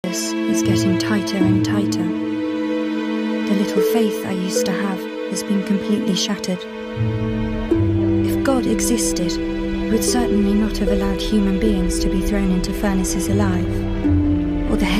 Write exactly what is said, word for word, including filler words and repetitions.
is getting tighter and tighter. The little faith I used to have has been completely shattered. If God existed, he would certainly not have allowed human beings to be thrown into furnaces alive, or the